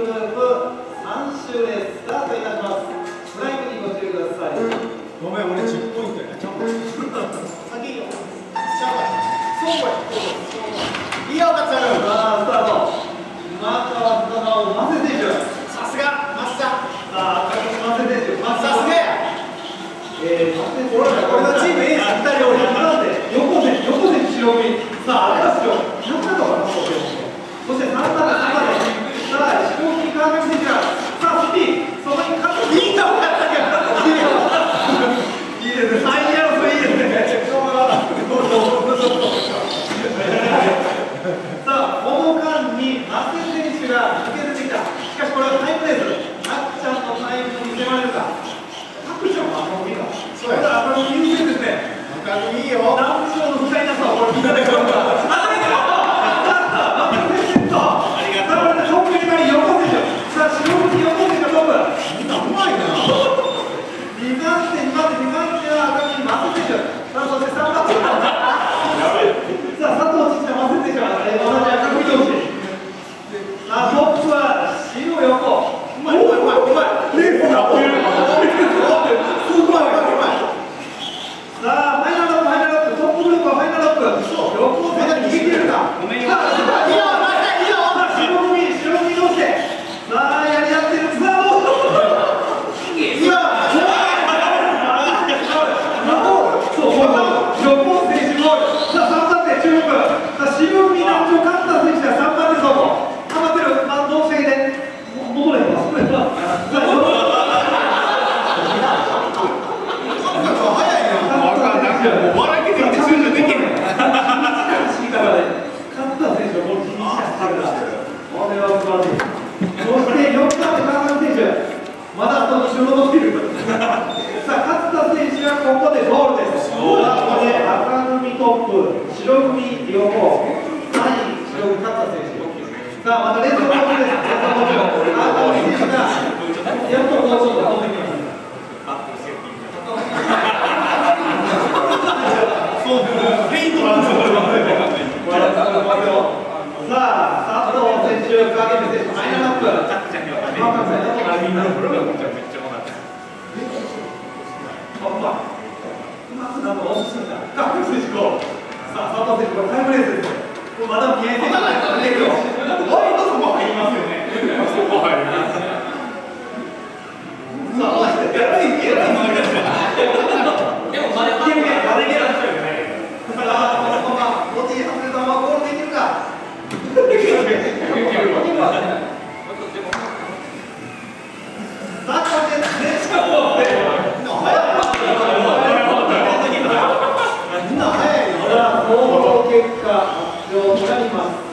グループ3周でスタートいたします。スライムにご注意ください。 ごめん、俺10ポイントや。ちゃんと先によ。そうや。いいよ、勝ち上がる。 さあ、スタート。今川深川をマセ選手。 さすが、マッサ。 さあ、赤木マセ選手。 さすがや。 俺のチームエース2人をなんで横で白組。さあ、赤橋を100とかなそうですね。そして3番でさあ、飛行機川上選手がさあ、スピーそこに勝つ。いいとこやったけど。いいですね。3位争いいいですね。さあ、この間にマセ選手が抜け出てきた。しかしこれはタイムレース。あっちゃんのタイムに迫れるか。タクちゃんも赤組か。そうや。赤組優勢ですね。 赤組いいよ。 ダンスの使いなさをこれみんなで買うんだ。まだあと2周残っている。さあ、勝田選手はここでゴールです。ここで赤組トップ、白組横、3位、白組勝田選手。さあ、また連続ゴールです。赤組選手がやっとゴールを取ってきます。 ペイントなんですよ。 さあ、佐藤選手、影部選手、ファイナルアップ。さあ、佐藤選手、これタイムレースですよ。まだ見えてない。ワイドそこ入りますよね。そこ入ります。さあ、やらない。でもまだゲームやまだゲームなんですよね。さあ、このままロティ外れたままゴールできるか。結果発表となります。